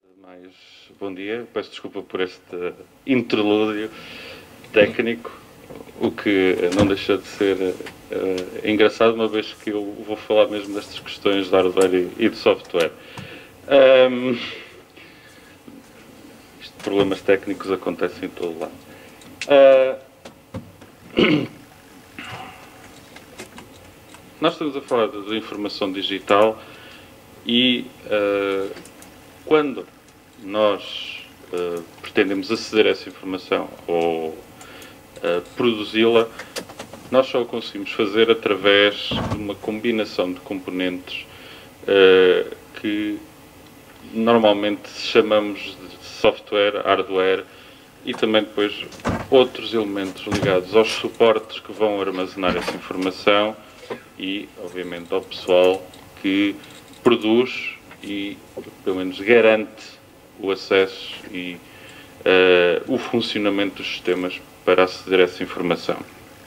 Mais bom dia, peço desculpa por este interlúdio técnico, o que não deixa de ser engraçado, uma vez que eu vou falar mesmo destas questões de hardware e de software. Problemas técnicos acontecem em todo lado. Nós estamos a falar de informação digital e quando nós pretendemos aceder a essa informação ou produzi-la, nós só o conseguimos fazer através de uma combinação de componentes que normalmente chamamos de software, hardware e também depois outros elementos ligados aos suportes que vão armazenar essa informação e, obviamente, ao pessoal que produz e, pelo menos, garante o acesso e o funcionamento dos sistemas para aceder a essa informação.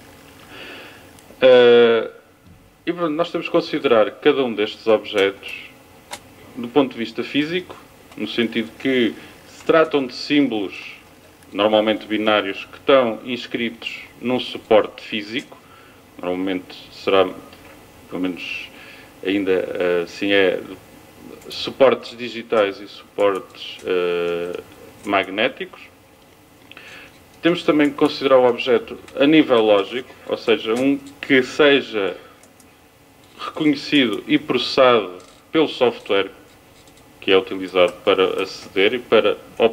E pronto, nós temos que considerar cada um destes objetos do ponto de vista físico, no sentido que se tratam de símbolos, normalmente binários, que estão inscritos num suporte físico. Normalmente será, pelo menos ainda assim é, suportes digitais e suportes magnéticos. Temos também que considerar o objeto a nível lógico, ou seja, um que seja reconhecido e processado pelo software que é utilizado para aceder e para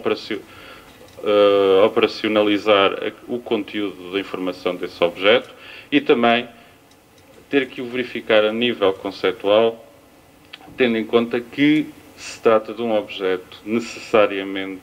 operacionalizar o conteúdo da informação desse objeto, e também ter que o verificar a nível conceitual, tendo em conta que se trata de um objeto necessariamente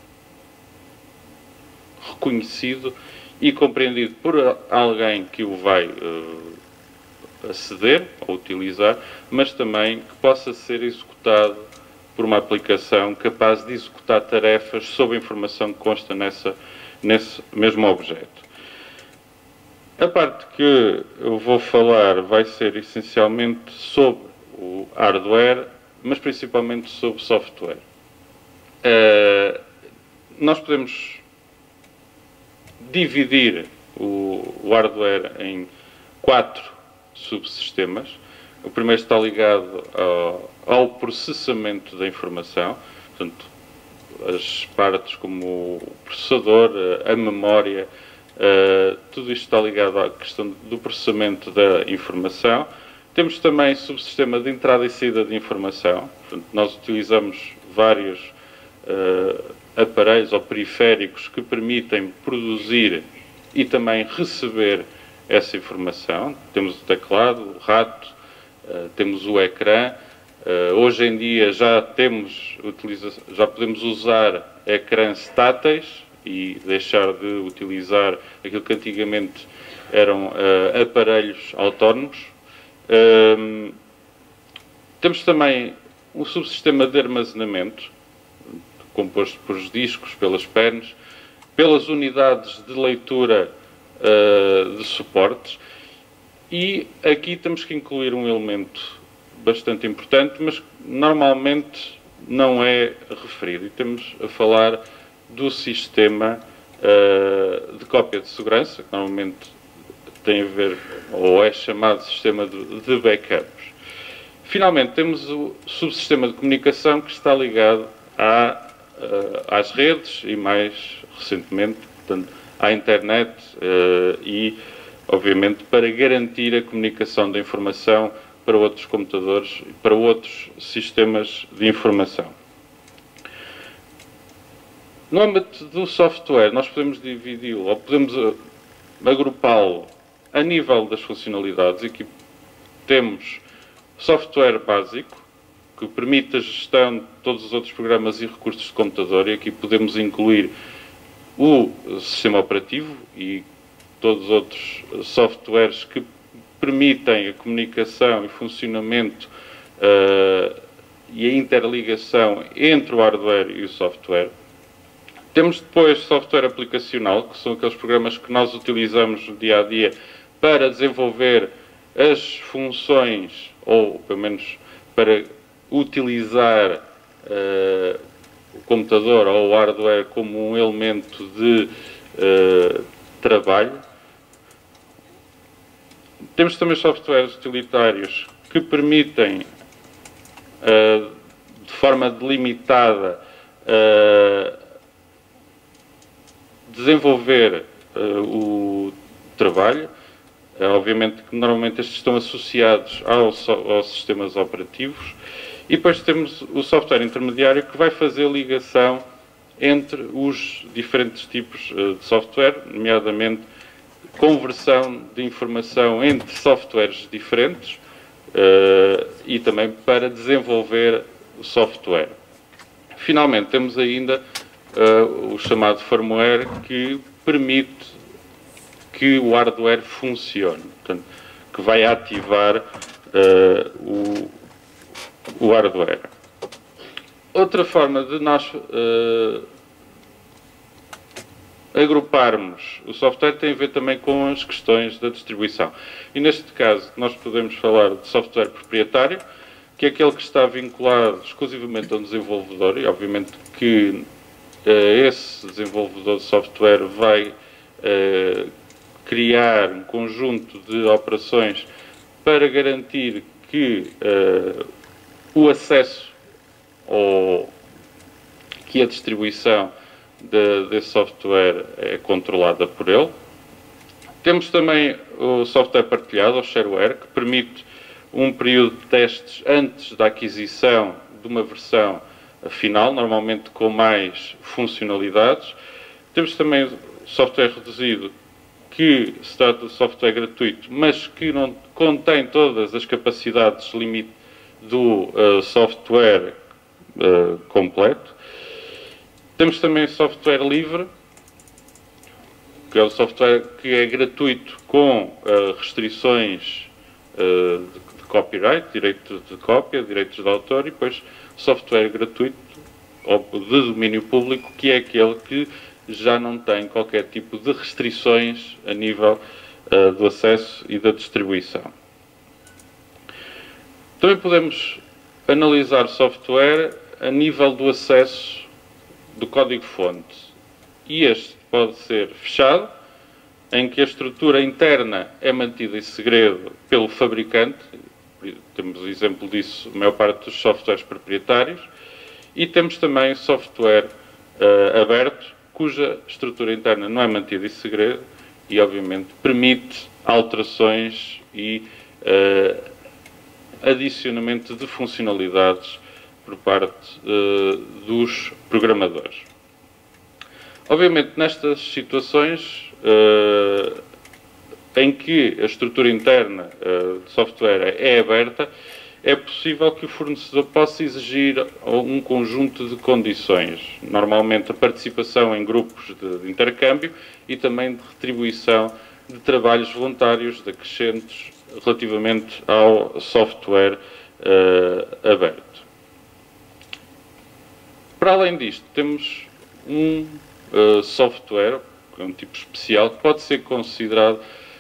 reconhecido e compreendido por alguém que o vai aceder ou utilizar, mas também que possa ser executado por uma aplicação capaz de executar tarefas sobre a informação que consta nesse mesmo objeto. A parte que eu vou falar vai ser essencialmente sobre o hardware, mas principalmente sobre software. Nós podemos dividir o hardware em 4 subsistemas. O primeiro está ligado ao processamento da informação, portanto, as partes como o processador, a memória, tudo isto está ligado à questão do processamento da informação. Temos também o subsistema de entrada e saída de informação, portanto, nós utilizamos vários aparelhos ou periféricos que permitem produzir e também receber essa informação. Temos o teclado, o rato, temos o ecrã. Hoje em dia já podemos usar ecrãs táteis e deixar de utilizar aquilo que antigamente eram aparelhos autónomos. Temos também um subsistema de armazenamento, composto por discos, pelas pens, pelas unidades de leitura de suportes, e aqui temos que incluir um elemento bastante importante, mas normalmente não é referido, e temos a falar do sistema de cópia de segurança, que normalmente tem a ver, ou é chamado sistema de backups. Finalmente, temos o subsistema de comunicação, que está ligado às redes e, mais recentemente, portanto, à internet e, obviamente, para garantir a comunicação da informação para outros computadores e para outros sistemas de informação. No âmbito do software, nós podemos dividi-lo ou podemos agrupá-lo a nível das funcionalidades. Aqui temos software básico, que permite a gestão de todos os outros programas e recursos de computador, e aqui podemos incluir o sistema operativo e todos os outros softwares que permitem a comunicação e funcionamento e a interligação entre o hardware e o software. Temos depois software aplicacional, que são aqueles programas que nós utilizamos no dia a dia para desenvolver as funções, ou pelo menos para utilizar o computador ou o hardware como um elemento de trabalho. Temos também softwares utilitários que permitem, de forma delimitada, desenvolver o trabalho. Obviamente que normalmente estes estão associados aos sistemas operativos. E depois temos o software intermediário que vai fazer ligação entre os diferentes tipos de software, nomeadamente conversão de informação entre softwares diferentes e também para desenvolver o software. Finalmente, temos ainda o chamado firmware, que permite que o hardware funcione, portanto, que vai ativar o hardware. Outra forma de nós agruparmos o software tem a ver também com as questões da distribuição. E neste caso, nós podemos falar de software proprietário, que é aquele que está vinculado exclusivamente a um desenvolvedor, e obviamente que esse desenvolvedor de software vai criar um conjunto de operações para garantir que o acesso ou que a distribuição desse software é controlada por ele. Temos também o software partilhado, ou shareware, que permite um período de testes antes da aquisição de uma versão final, normalmente com mais funcionalidades. Temos também software reduzido, que se trata de software gratuito, mas que não contém todas as capacidades limite do software completo. Temos também software livre, que é o software que é gratuito com restrições de copyright, direito de cópia, direitos de autor, e depois software gratuito ou de domínio público, que é aquele que já não tem qualquer tipo de restrições a nível do acesso e da distribuição. Também podemos analisar software a nível do acesso do código-fonte. E este pode ser fechado, em que a estrutura interna é mantida em segredo pelo fabricante. Temos o exemplo disso na maior parte dos softwares proprietários. E temos também software aberto, cuja estrutura interna não é mantida em segredo e, obviamente, permite alterações e adicionamento de funcionalidades por parte dos programadores. Obviamente, nestas situações em que a estrutura interna de software é aberta, é possível que o fornecedor possa exigir um conjunto de condições, normalmente a participação em grupos de intercâmbio e também de retribuição de trabalhos voluntários decrescentes relativamente ao software aberto. Para além disto, temos um software, um tipo especial, que pode ser considerado,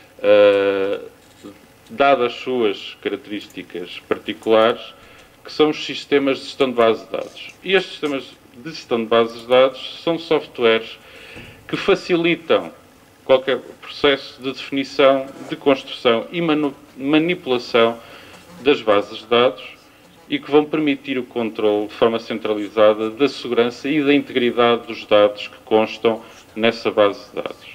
dadas as suas características particulares, que são os sistemas de gestão de bases de dados. E estes sistemas de gestão de bases de dados são softwares que facilitam qualquer processo de definição, de construção e manipulação das bases de dados e que vão permitir o controle de forma centralizada da segurança e da integridade dos dados que constam nessa base de dados.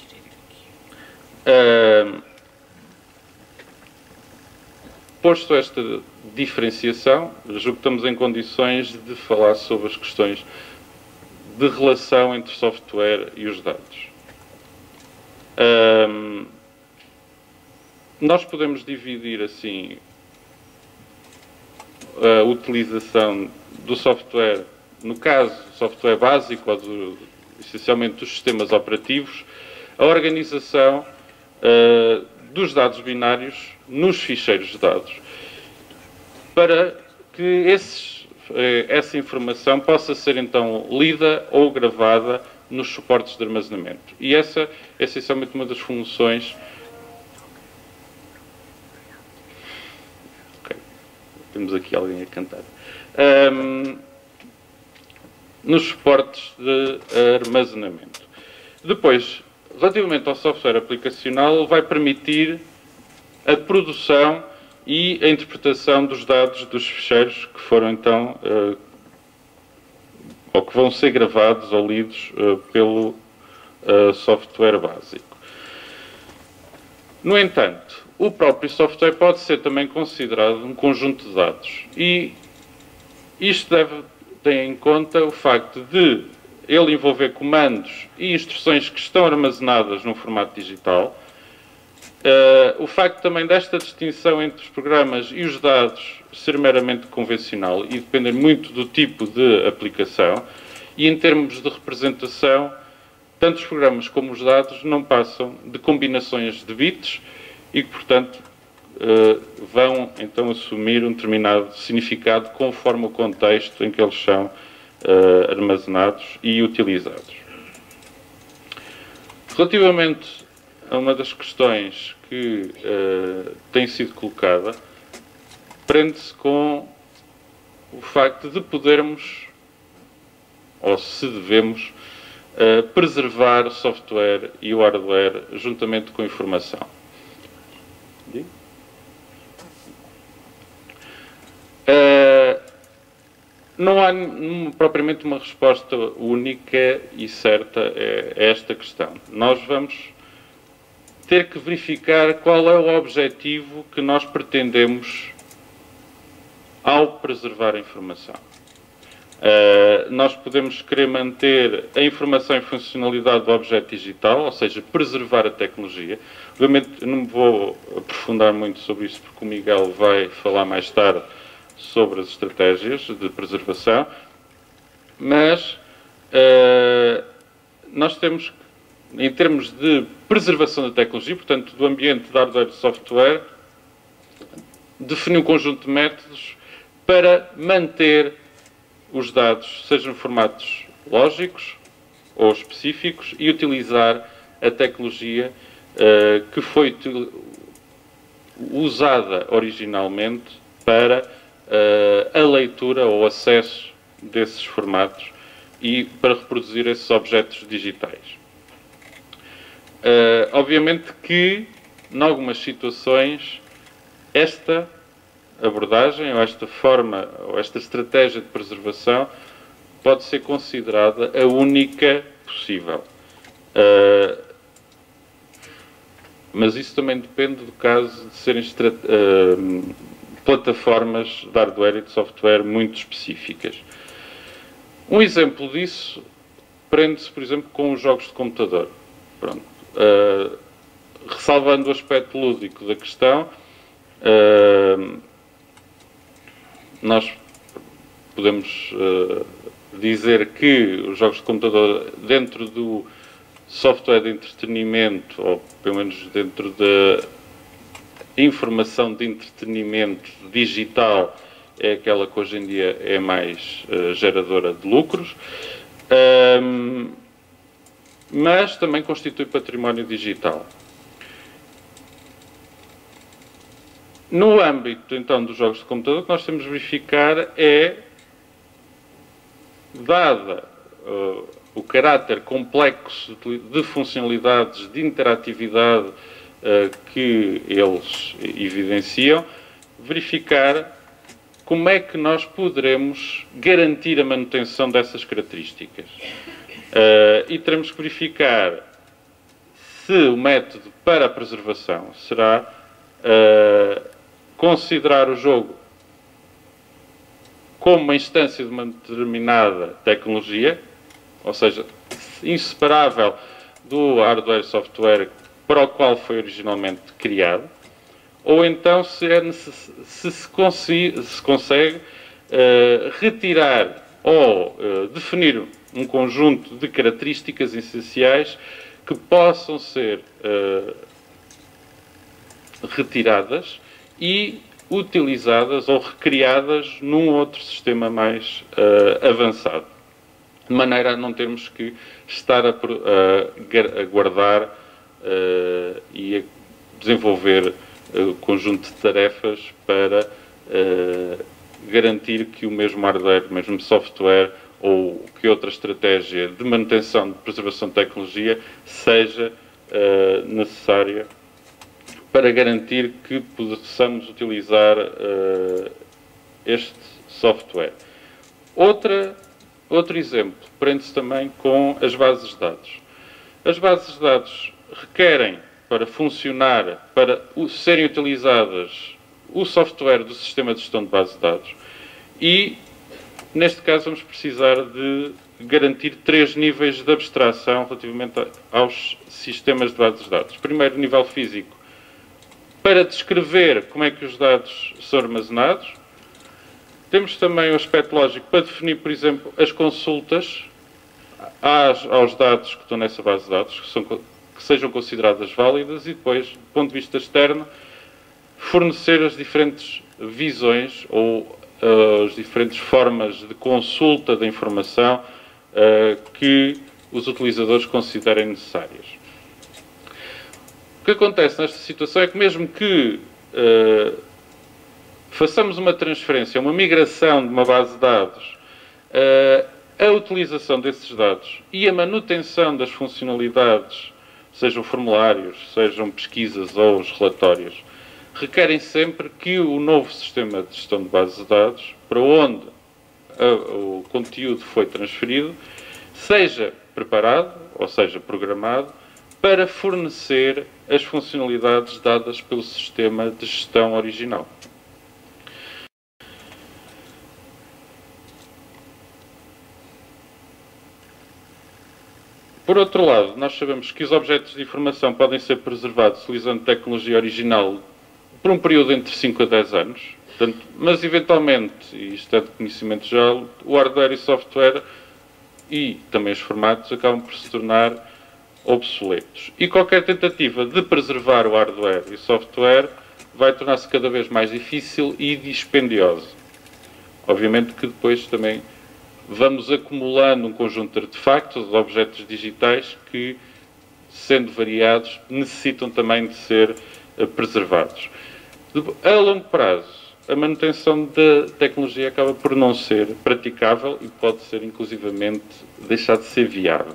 Posto esta diferenciação, julgo que estamos em condições de falar sobre as questões de relação entre software e os dados. Nós podemos dividir assim a utilização do software, no caso, software básico, ou essencialmente dos sistemas operativos, a organização dos dados binários nos ficheiros de dados, para que essa informação possa ser então lida ou gravada nos suportes de armazenamento. E essa é essencialmente uma das funções. Temos aqui alguém a cantar. nos suportes de armazenamento. Depois, relativamente ao software aplicacional, vai permitir a produção e a interpretação dos dados dos ficheiros que foram então, ou que vão ser gravados ou lidos pelo software básico. No entanto, o próprio software pode ser também considerado um conjunto de dados. E isto deve ter em conta o facto de ele envolver comandos e instruções que estão armazenadas num formato digital. O facto também desta distinção entre os programas e os dados ser meramente convencional e depender muito do tipo de aplicação. E em termos de representação, tanto os programas como os dados não passam de combinações de bits e que, portanto, vão então assumir um determinado significado conforme o contexto em que eles são armazenados e utilizados. Relativamente a uma das questões que tem sido colocada, prende-se com o facto de podermos, ou se devemos, preservar o software e o hardware juntamente com a informação. Não há propriamente uma resposta única e certa a esta questão. Nós vamos ter que verificar qual é o objetivo que nós pretendemos ao preservar a informação. Nós podemos querer manter a informação e funcionalidade do objeto digital, ou seja, preservar a tecnologia. Obviamente, eu não vou aprofundar muito sobre isso, porque o Miguel vai falar mais tarde sobre as estratégias de preservação, mas nós temos, em termos de preservação da tecnologia, portanto, do ambiente de hardware e software, definir um conjunto de métodos para manter os dados, sejam formatos lógicos ou específicos, e utilizar a tecnologia que foi usada originalmente para a leitura ou acesso desses formatos e para reproduzir esses objetos digitais. Obviamente que, em algumas situações, esta abordagem, ou esta forma, ou esta estratégia de preservação pode ser considerada a única possível. Mas isso também depende do caso de serem plataformas de hardware e de software muito específicas. Um exemplo disso prende-se, por exemplo, com os jogos de computador. Pronto. Ressalvando o aspecto lúdico da questão, nós podemos dizer que os jogos de computador, dentro do software de entretenimento, ou pelo menos dentro da informação de entretenimento digital, é aquela que hoje em dia é mais geradora de lucros, mas também constitui património digital. No âmbito, então, dos jogos de computador, o que nós temos de verificar é, dada o caráter complexo de funcionalidades, de interatividade que eles evidenciam, verificar como é que nós poderemos garantir a manutenção dessas características. E teremos que verificar se o método para a preservação será considerar o jogo como uma instância de uma determinada tecnologia, ou seja, inseparável do hardware e software para o qual foi originalmente criado, ou então se consegue retirar ou definir um conjunto de características essenciais que possam ser retiradas e utilizadas ou recriadas num outro sistema mais avançado, de maneira a não termos que estar a guardar e a desenvolver conjunto de tarefas para garantir que o mesmo hardware, o mesmo software ou que outra estratégia de manutenção de preservação de tecnologia seja necessária para garantir que possamos utilizar este software. Outro exemplo prende-se também com as bases de dados. As bases de dados requerem, para funcionar, para serem utilizadas, o software do sistema de gestão de base de dados e, neste caso, vamos precisar de garantir 3 níveis de abstração relativamente aos sistemas de bases de dados. Primeiro, nível físico, para descrever como é que os dados são armazenados. Temos também o aspecto lógico para definir, por exemplo, as consultas aos dados que estão nessa base de dados, que sejam consideradas válidas, e depois, do ponto de vista externo, fornecer as diferentes visões ou as diferentes formas de consulta da informação que os utilizadores considerem necessárias. O que acontece nesta situação é que mesmo que façamos uma transferência, uma migração de uma base de dados, a utilização desses dados e a manutenção das funcionalidades, sejam formulários, sejam pesquisas ou os relatórios, requerem sempre que o novo sistema de gestão de bases de dados, para onde o conteúdo foi transferido, seja preparado, ou seja, programado, para fornecer as funcionalidades dadas pelo sistema de gestão original. Por outro lado, nós sabemos que os objetos de informação podem ser preservados utilizando tecnologia original por um período entre 5 a 10 anos, portanto, mas eventualmente, e isto é de conhecimento geral, o hardware e software e também os formatos acabam por se tornar obsoletos. E qualquer tentativa de preservar o hardware e software vai tornar-se cada vez mais difícil e dispendiosa. Obviamente que depois também vamos acumulando um conjunto de artefactos, de objetos digitais que, sendo variados, necessitam também de ser preservados. A longo prazo, a manutenção da tecnologia acaba por não ser praticável e pode ser, inclusivamente, deixar de ser viável.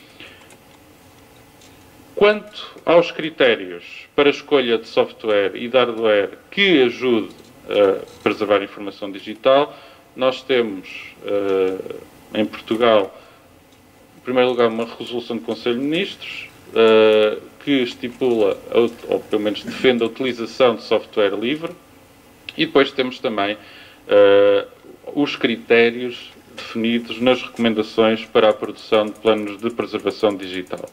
Quanto aos critérios para a escolha de software e de hardware que ajude a preservar a informação digital, nós temos, em Portugal, em primeiro lugar, uma resolução do Conselho de Ministros que estipula, ou pelo menos defende, a utilização de software livre, e depois temos também os critérios definidos nas recomendações para a produção de planos de preservação digital.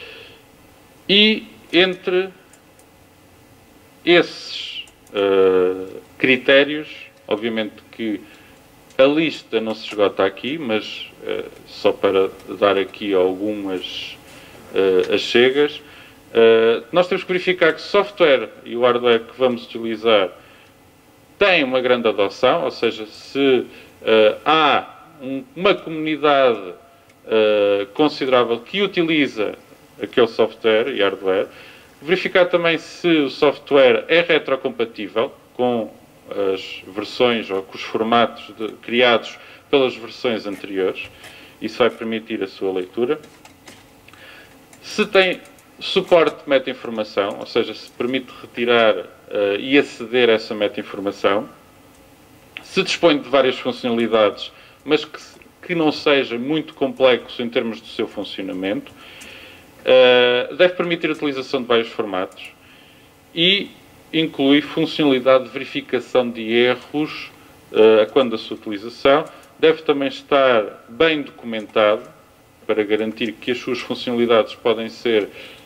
E entre esses critérios, obviamente que a lista não se esgota aqui, mas só para dar aqui algumas achegas, nós temos que verificar que o software e o hardware que vamos utilizar têm uma grande adoção, ou seja, se há uma comunidade considerável que utiliza aquele software e hardware, verificar também se o software é retrocompatível com as versões ou com os formatos criados pelas versões anteriores. Isso vai permitir a sua leitura. Se tem suporte de meta-informação, ou seja, se permite retirar e aceder a essa meta-informação. Se dispõe de várias funcionalidades, mas que não seja muito complexo em termos do seu funcionamento. Deve permitir a utilização de vários formatos e inclui funcionalidade de verificação de erros quando a sua utilização. Deve também estar bem documentado para garantir que as suas funcionalidades podem ser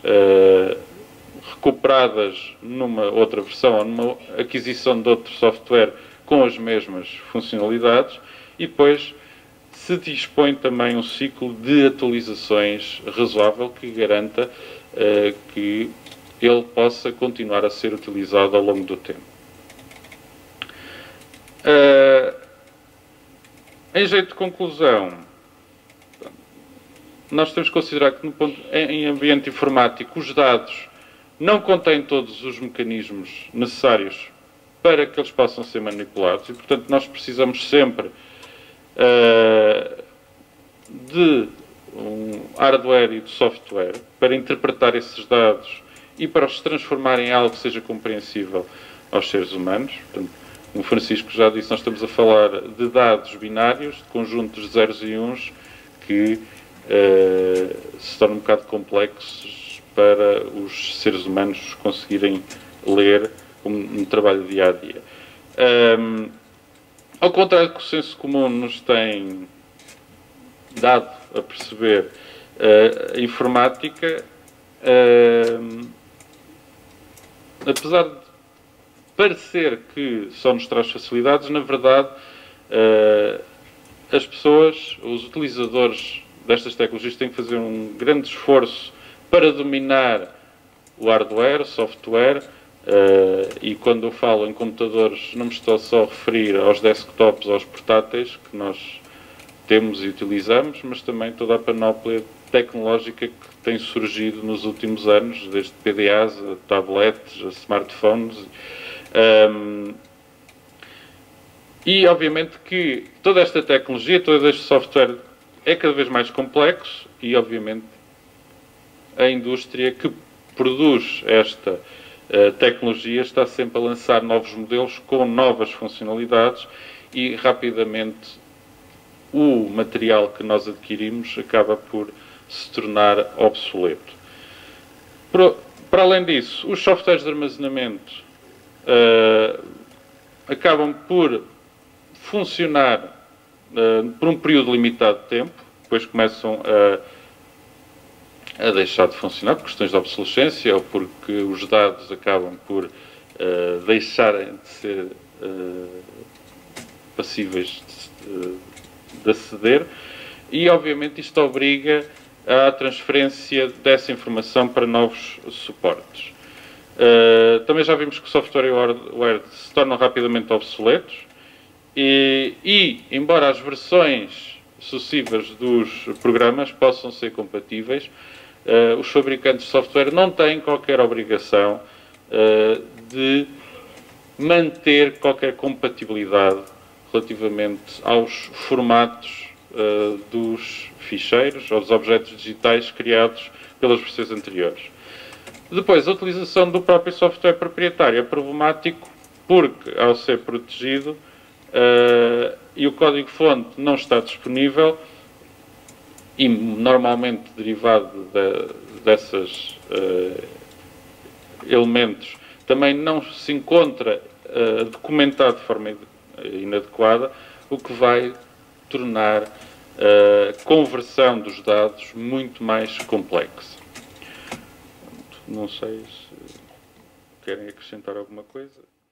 recuperadas numa outra versão ou numa aquisição de outro software com as mesmas funcionalidades, e depois se dispõe também um ciclo de atualizações razoável que garanta que ele possa continuar a ser utilizado ao longo do tempo. Em jeito de conclusão, nós temos que considerar que em ambiente informático os dados não contêm todos os mecanismos necessários para que eles possam ser manipulados e, portanto, nós precisamos sempre de um hardware e de software para interpretar esses dados e para os transformar em algo que seja compreensível aos seres humanos. Portanto, como o Francisco já disse, nós estamos a falar de dados binários, de conjuntos de zeros e uns, que se tornam um bocado complexos para os seres humanos conseguirem ler um trabalho dia a dia. Ao contrário do que o senso comum nos tem dado a perceber, a informática, apesar de parecer que só nos traz facilidades, na verdade, as pessoas, os utilizadores destas tecnologias têm que fazer um grande esforço para dominar o hardware, o software, e quando eu falo em computadores não me estou só a referir aos desktops, aos portáteis que nós temos e utilizamos, mas também toda a panóplia tecnológica que tem surgido nos últimos anos, desde PDAs, a tablets, a smartphones. E obviamente que toda esta tecnologia, todo este software é cada vez mais complexo e obviamente a indústria que produz esta tecnologia está sempre a lançar novos modelos com novas funcionalidades e rapidamente o material que nós adquirimos acaba por se tornar obsoleto. Para além disso, os softwares de armazenamento acabam por funcionar por um período limitado de tempo, depois começam a deixar de funcionar por questões de obsolescência ou porque os dados acabam por deixarem de ser passíveis de aceder e, obviamente, isto obriga à transferência dessa informação para novos suportes. Também já vimos que o software e o hardware se tornam rapidamente obsoletos e embora as versões sucessivas dos programas possam ser compatíveis, os fabricantes de software não têm qualquer obrigação de manter qualquer compatibilidade relativamente aos formatos dos ficheiros ou dos objetos digitais criados pelas versões anteriores. Depois, a utilização do próprio software proprietário é problemático porque, ao ser protegido e o código-fonte não está disponível, e normalmente derivado desses elementos também não se encontra documentado de forma inadequada, o que vai tornar a conversão dos dados muito mais complexa. Não sei se querem acrescentar alguma coisa.